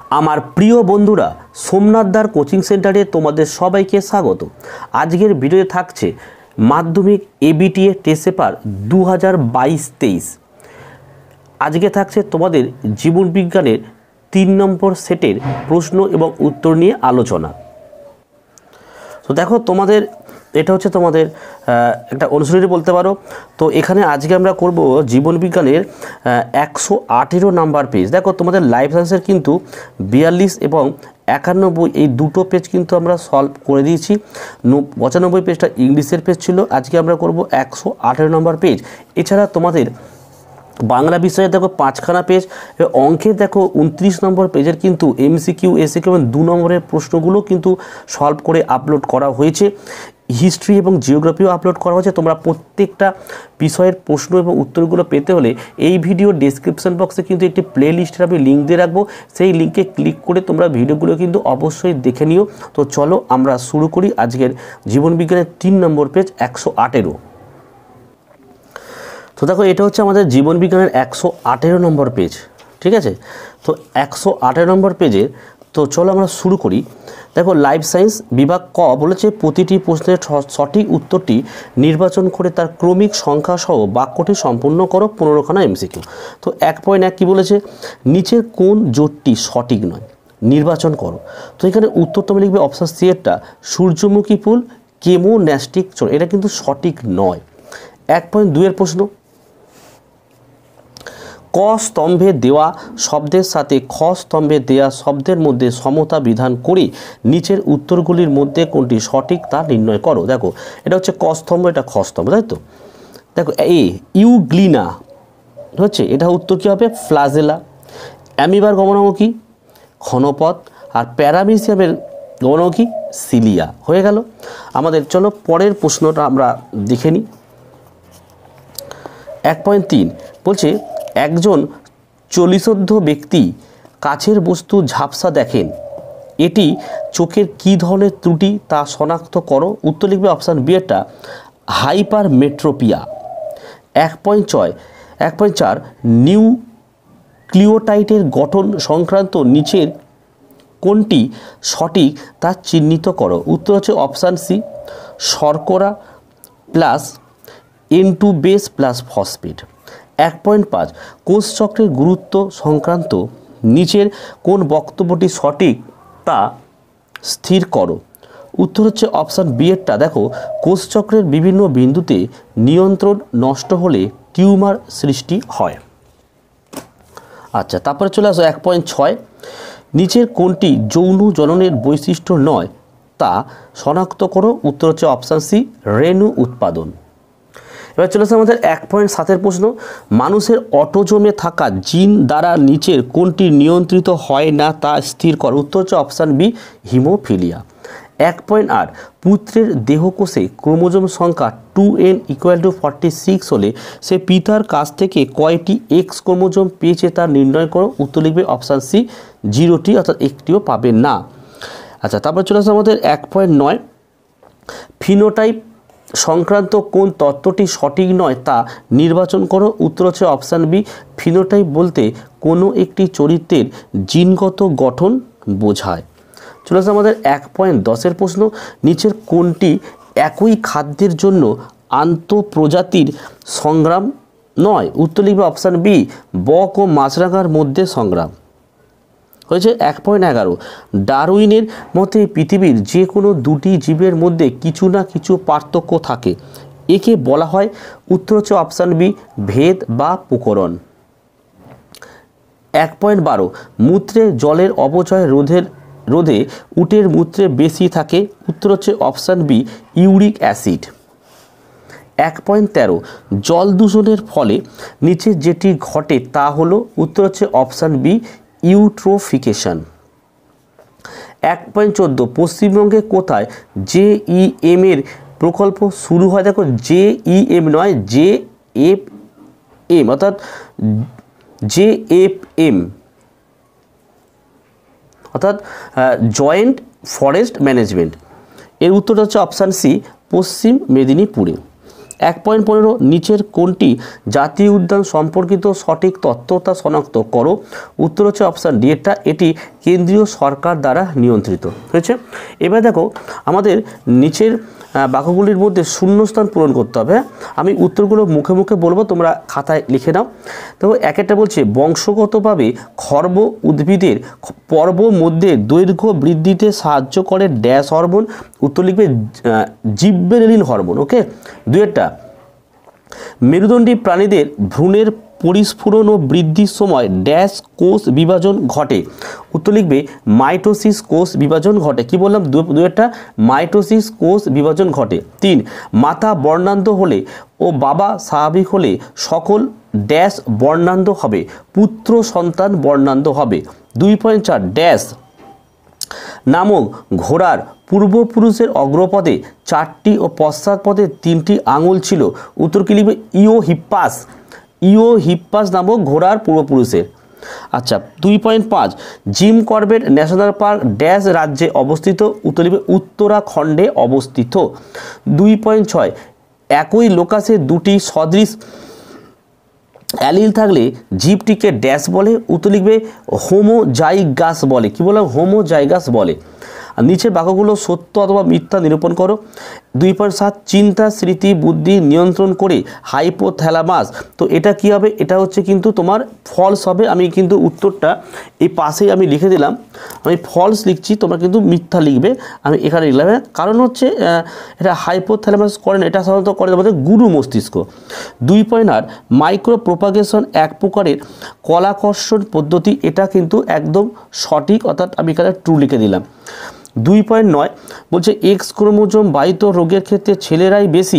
আমার প্রিয় বন্ধুরা, সোমনাথদার কোচিং সেন্টারে তোমাদের সবাইকে স্বাগত। আজকের ভিডিওতে থাকছে মাধ্যমিক এবিটিএ টেস্ট পেপার 2022-23। আজকে থাকছে তোমাদের জীবনবিজ্ঞানের 3 নম্বর সেটের প্রশ্ন এবং উত্তর নিয়ে আলোচনা। তো দেখো, তোমাদের এটা হচ্ছে তোমাদের একটা অনুশীলনী বলতে পারো। তো এখানে আজকে আমরা করব জীবনবিজ্ঞানের 118 নাম্বার পেজ। দেখো, তোমাদের লাইফ সায়েন্সের কিন্তু 42 এবং 91 এই দুটো পেজ কিন্তু আমরা সলভ করে দিয়েছি। 95 পেজটা ইংলিশের পেজ ছিল, আজকে আমরা করব 118 নম্বর পেজ। এছাড়া তোমাদের বাংলা বিষয়ে দেখো 5খানা পেজ, অঙ্কে দেখো 29 নম্বর পেজের কিন্তু এমসিকিউ, এসিকিউ এবং 2 নম্বরের প্রশ্নগুলো কিন্তু সলভ করে আপলোড করা হয়েছে। হিস্ট্রি এবং জিওগ্রাফিও আপলোড করা হয়েছে। তোমরা প্রত্যেকটা বিষয়ের প্রশ্ন এবং উত্তরগুলো পেতে হলে এই ভিডিও ডেসক্রিপশন বক্সে কিন্তু একটি প্লে লিস্টের আমি লিঙ্ক দিয়ে রাখবো, সেই লিঙ্কে ক্লিক করে তোমরা ভিডিওগুলো কিন্তু অবশ্যই দেখে নিও। তো চলো আমরা শুরু করি আজকের জীবনবিজ্ঞানের 3 নম্বর পেজ 118। তো দেখো, এটা হচ্ছে আমাদের জীবনবিজ্ঞানের 118 নম্বর পেজ, ঠিক আছে। তো 118 নম্বর পেজে তো চলো আমরা শুরু করি। দেখো, লাইফ সায়েন্স বিভাগ ক বলেছে প্রতিটি প্রশ্নের সঠিক উত্তরটি নির্বাচন করে তার ক্রমিক সংখ্যা সহ বাক্যটি সম্পূর্ণ করো, 15খানা এমসিকিউ। তো 1.1 কি বলেছে, নিচের কোন জোটটি সঠিক নয় নির্বাচন করো। তো এখানে উত্তর তুমি লিখবে অপশন সি এরটা, সূর্যমুখী ফুল কেমোন্যাস্টিক চোর, এটা কিন্তু সঠিক নয়। 1.2 এর প্রশ্ন, ক স্তম্ভে দেওয়া শব্দের সাথে খ স্তম্ভে দেওয়া শব্দের মধ্যে সমতা বিধান করে নিচের উত্তরগুলির মধ্যে কোনটি সঠিক তা নির্ণয় করো। দেখো, এটা হচ্ছে ক স্তম্ভ, এটা খ স্তম্ভ, তাই তো। দেখো, এ ইউগ্লিনা হচ্ছে, এটা উত্তর কী হবে, ফ্লাজেলা। অ্যামিবার গমনাঙ্গী ঘনপথ, আর প্যারামিসিয়ামের গমনাঙ্গী সিলিয়া। হয়ে গেল আমাদের। চলো পরের প্রশ্নটা আমরা দেখে নিই। 1.3 বলছে, একজন চলিসদ্ধ ব্যক্তি কাছের বস্তু ঝাপসা দেখেন, এটি চোখের কী ধরনের ত্রুটি তা শনাক্ত করো। উত্তর লিখবে অপশান বি এরটা, হাইপারমেট্রোপিয়া। 1.4 নিউক্লিওটাইডের গঠন সংক্রান্ত নিচের কোনটি সঠিক তা চিহ্নিত করো। উত্তর হচ্ছে অপশান সি, শর্করা plus N2 base plus phosphate. 1.5 কোষচক্রের গুরুত্ব সংক্রান্ত নিচের কোন বক্তব্যটি সঠিক তা স্থির করো। উত্তর হচ্ছে অপশান বি এরটা। দেখো, কোষচক্রের বিভিন্ন বিন্দুতে নিয়ন্ত্রণ নষ্ট হলে টিউমার সৃষ্টি হয়। আচ্ছা, তারপরে চলে আসো 1.6 নিচের কোনটি যৌন জননের বৈশিষ্ট্য নয় তা শনাক্ত করো। উত্তর হচ্ছে অপশান সি, রেণু উৎপাদন। এবার চলে আসে আমাদের 1.7 প্রশ্ন, মানুষের অটোজোমে থাকা জিন দ্বারা নিচের কোনটি নিয়ন্ত্রিত হয় না তা স্থির কর। উত্তর হচ্ছে অপশান বি, হিমোফিলিয়া। 1.8 পুত্রের দেহকোষে ক্রোমোজোম সংখ্যা 2n = 46 হলে সে পিতার কাছ থেকে কয়টি এক্স ক্রোমোজোম পেয়েছে তা নির্ণয় করো। উত্তর লিখবে অপশান সি, 0টি, অর্থাৎ একটিও পাবে না। আচ্ছা, তারপর চলে আসে আমাদের 1.9 ফিনোটাইপ সংক্রান্ত কোন তত্ত্বটি সঠিক নয় তা নির্বাচন করো। উত্তর হচ্ছে অপশান বি, ফিনোটাইপ বলতে কোনো একটি চরিত্রের জিনগত গঠন বোঝায়। চলে আসে আমাদের 1.10 এর প্রশ্ন, নিচের কোনটি একই খাদ্যের জন্য আন্তঃপ্রজাতির সংগ্রাম নয়। উত্তর লিখবে অপশান বি, বক ও মাছরাঙার মধ্যে সংগ্রাম। হয়েছে 1.11 ডারউইনের মতে পৃথিবীর যে কোনো দুটি জীবের মধ্যে কিছু না কিছু পার্থক্য থাকে, একে বলা হয়। উত্তর হচ্ছে অপশান বি, ভেদ বা প্রকরণ। 1.12 মূত্রে জলের অপচয় রোধে উটের মূত্রে বেশি থাকে। উত্তর হচ্ছে অপশান বি, ইউরিক অ্যাসিড। 1.13 জল দূষণের ফলে নিচে যেটি ঘটে তা হলো। উত্তর হচ্ছে অপশান বি, ইউট্রোফিকেশন। 1.14 পশ্চিমবঙ্গে কোথায় JEM এর প্রকল্প শুরু হয়। দেখো, JEM নয়, JFM, অর্থাৎ JFM অর্থাৎ জয়েন্ট ফরেস্ট ম্যানেজমেন্ট। এর উত্তরটা হচ্ছে অপশান সি, পশ্চিম মেদিনীপুরে। 1.15 নিচের কোনটি জাতীয় উদ্যান সম্পর্কিত সঠিক তথ্য তা শনাক্ত করো। উত্তর হচ্ছে অপশান ডি এটা, এটি কেন্দ্রীয় সরকার দ্বারা নিয়ন্ত্রিত হয়েছে। এবার দেখো আমাদের নিচের বাক্যগুলির মধ্যে শূন্যস্থান পূরণ করতে হবে। আমি উত্তরগুলো মুখে মুখে বলবো, তোমরা খাতায় লিখে নাও। তো এক একটা বলছে বংশগতভাবে খর্ব উদ্ভিদের পর্ব মধ্যে দৈর্ঘ্য বৃদ্ধিতে সাহায্য করে ড্যাশ হরমোন। উত্তর লিখবে জিব্বেরেলিন হরমোন। ওকে, দুয়েরটা মেরুদণ্ডী প্রাণীদের ভ্রূণের পরিস্ফুরণ ও বৃদ্ধির সময় ড্যাশ কোষ বিভাজন ঘটে। উত্তর লিখবে মাইটোসিস কোষ বিভাজন ঘটে। কি বললাম? দুয়েরটা মাইটোসিস কোষ বিভাজন ঘটে। 3 মাতা বর্ণান্ধ হলে ও বাবা স্বাভাবিক হলে সকল ড্যাশ বর্ণান্ধ হবে, পুত্র সন্তান বর্ণান্ধ হবে। 2.4 ড্যাশ নামক ঘোড়ার পূর্বপুরুষের অগ্রপদে 4টি ও পশ্চাৎপদে 3টি আঙুল ছিল। উত্তর কি লিখবে? ইওহিপ্পাস। ইওহিপ্পাস নামক ঘোড়ার পূর্বপুরুষের। আচ্ছা, 2.5 Jim Corbett national park dash রাজ্যে অবস্থিত। উত্তর লিখবে উত্তরাখণ্ডে অবস্থিত। 2.6 একই লোকাসে দুটি সদৃশ অ্যালিল থাকলে জীবটিকে ড্যাশ বলে। উত্তর লিখবে হোমোজাইগাস বলে। কি বললাম? হোমোজাইগাস বলে। আর নিচের বাক্যগুলো সত্য অথবা মিথ্যা নিরূপণ করো। 2.7 চিন্তা স্মৃতি বুদ্ধি নিয়ন্ত্রণ করে হাইপোথ্যালামাস। তো এটা কি হবে? এটা হচ্ছে কিন্তু তোমার ফলস হবে। আমি কিন্তু উত্তরটা এই পাশেই আমি লিখে দিলাম, আমি ফলস লিখছি, তোমরা কিন্তু মিথ্যা লিখবে। আমি এখানে লিখলাম, কারণ হচ্ছে এটা হাইপোথ্যালামাস করেন, এটা সাধারণত করে আমাদের গুরু মস্তিষ্ক। 2.8 মাইক্রো প্রোপাগেশন এক প্রকারের কলাকর্ষণ পদ্ধতি। এটা কিন্তু একদম সঠিক, অর্থাৎ আমি এখানে ট্রু লিখে দিলাম। 2.9 বলছে এক্স ক্রোমোজোম বাহিত রোগের ক্ষেত্রে ছেলেরাই বেশি।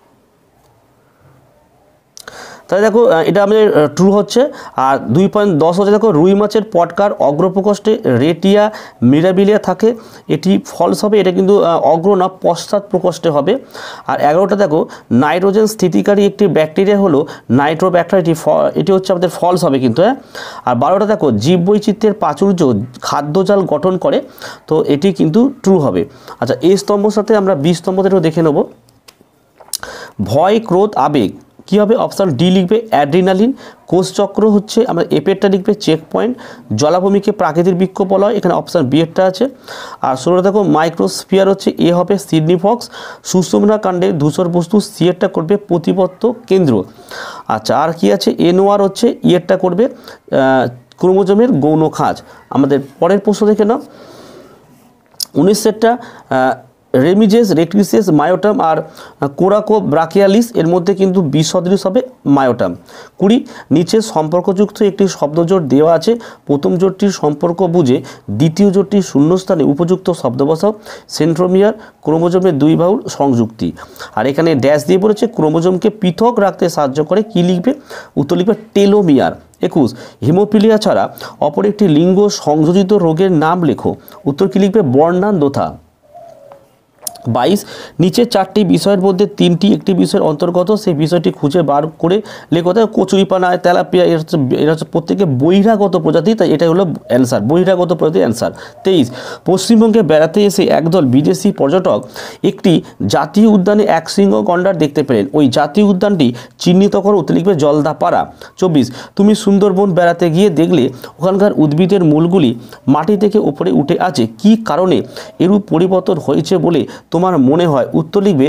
তাহলে দেখো এটা আমাদের ট্রু হচ্ছে। আর 2.10 হচ্ছে দেখো রুই মাছের পটকার অগ্রপ্রকোষ্ঠে রেটিয়া মিরাবিলিয়া থাকে। এটি ফলস হবে, এটা কিন্তু অগ্র না পশ্চাৎ প্রকোষ্ঠে হবে। আর 11টা দেখো নাইট্রোজেন স্থিতিকারী একটি ব্যাকটেরিয়া হলো নাইট্রোব্যাক্টার, এটি হচ্ছে আমাদের ফলস হবে কিন্তু। আর 12টা দেখো জীববৈচিত্র্যের প্রাচুর্য খাদ্যজাল গঠন করে, তো এটি কিন্তু ট্রু হবে। আচ্ছা, এই স্তম্ভের সাথে আমরা বি স্তম্ভটাও দেখে নেব। ভয় ক্রোধ আবেগ কী হবে? অপশান ডি লিখবে অ্যাড্রিনালিন। কোষচক্র হচ্ছে আমরা এপেরটা লিখবে চেক পয়েন্ট। জলাভূমিকে প্রাকৃতিক বিক্ষোভ বলা হয়, এখানে অপশান বি এরটা আছে। আর 16 দেখো মাইক্রোস্ফিয়ার হচ্ছে এ হবে সিডনি ফক্স। সুষুম্না কাণ্ডে ধূসর বস্তু সি এরটা করবে প্রতিপত্ত কেন্দ্র। আচ্ছা, আর কি আছে? এনোয়ার হচ্ছে ইয়েরটা করবে ক্রোমোজোমের গৌণ খাঁজ। আমাদের পরের প্রশ্ন দেখে নাও। 19টা রেমিজেস রেক্টিসেস মায়োটাম আর কোরাকো ব্রাকিয়ালিস এর মধ্যে কিন্তু বিসদৃশ হবে মায়োটাম। 20 নিচে সম্পর্কযুক্ত একটি শব্দজোট দেওয়া আছে, প্রথম জোটটির সম্পর্ক বুঝে দ্বিতীয় জোটটির শূন্যস্থানে উপযুক্ত শব্দ বসাও। সেন্ট্রোমিয়ার ক্রোমোজোমের 2 বাহুর সংযুক্তি। আর এখানে ড্যাশ দিয়ে বলেছে ক্রোমোজোমকে পৃথক রাখতে সাহায্য করে। কি লিখবে? উত্তর লিখবে টেলোমিয়ার। 21 হিমোফিলিয়া ছাড়া অপর একটি লিঙ্গ সংযোজিত রোগের নাম লেখো। উত্তর কি লিখবে? বর্ণান্ধতা। 22 নিচের 4টি বিষয়ের মধ্যে 3টি একটি বিষয়ের অন্তর্গত, সেই বিষয়টি খুঁজে বার করে লেখো। কচুরিপানা তেলাপিয়া এরা হচ্ছে প্রত্যেকে বহিরাগত প্রজাতি, তাই এটা হলো অ্যান্সার, বহিরাগত প্রজাতি অ্যান্সার। 23 পশ্চিমবঙ্গে বেড়াতে এসে একদল বিদেশি পর্যটক একটি জাতীয় উদ্যানে এক শৃঙ্গ গন্ডার দেখতে পেলেন। ওই জাতীয় উদ্যানটি চিহ্নিত করো। উত্তর লিখবে জলদাপাড়া। 24 তুমি সুন্দরবন বেড়াতে গিয়ে দেখলে ওখানকার উদ্ভিদের মূলগুলি মাটি থেকে উপরে উঠে আছে, কি কারণে এরূপ পরিবর্তন হয়েছে বলে তোমার মনে হয়? উত্তর লিখবে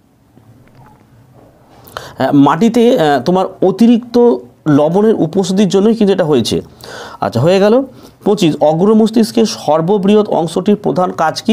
মাটিতে তোমার অতিরিক্ত লবণের উপস্থিতির জন্যই কিন্তু এটা হয়েছে। আচ্ছা, হয়ে গেল। 25 অগ্রমস্তিষ্কের সর্ববৃহৎ অংশটির প্রধান কাজ কি?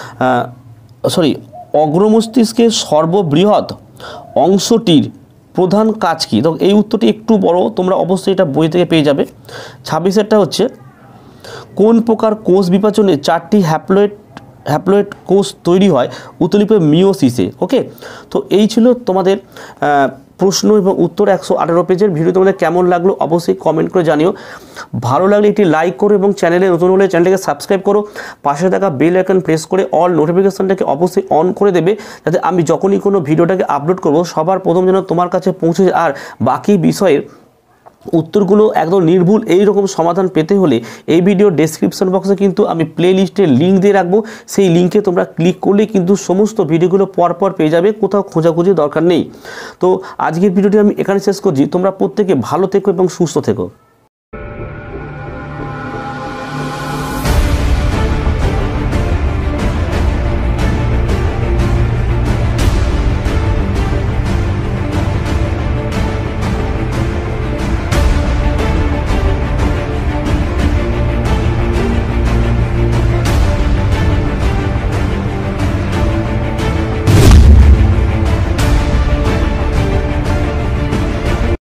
অগ্রমস্তিষ্কের সর্ববৃহৎ অংশটির প্রধান কাজ কি? তো এই উত্তরটি একটু বড়, তোমরা অবশ্যই এটা বই থেকে পেয়ে যাবে। 26এরটা হচ্ছে কোন প্রকার কোষ বিভাজনে 4টি হ্যাপ্লয়েড কোষ তৈরি হয়? উত্তর লিখবে মিওসিসে। ওকে, তো এই ছিল তোমাদের প্রশ্ন এবং উত্তর 118 পেজের। ভিডিও তোমাদের কেমন লাগলো অবশ্যই কমেন্ট করে জানিও। ভালো লাগলে একটি লাইক করো এবং চ্যানেলে নতুন হলে চ্যানেলটাকে সাবস্ক্রাইব করো। পাশে থাকা বেল আইকন প্রেস করে অল নোটিফিকেশনটাকে অবশ্যই অন করে দেবে, যাতে আমি যখনই কোনো ভিডিওটাকে আপলোড করব সবার প্রথম যেন তোমার কাছে পৌঁছে যায়। আর বাকি বিষয়ের উত্তরগুলো একদম নির্ভুল এই রকম সমাধান পেতে হলে এই ভিডিও ডেসক্রিপশন বক্সে কিন্তু আমি প্লে লিস্টের লিঙ্ক দিয়ে রাখবো, সেই লিঙ্কে তোমরা ক্লিক করলে কিন্তু সমস্ত ভিডিওগুলো পরপর পেয়ে যাবে, কোথাও খোঁজাখুঁজি দরকার নেই। তো আজকের ভিডিওটি আমি এখানে শেষ করছি। তোমরা প্রত্যেকে ভালো থেকো এবং সুস্থ থেকো।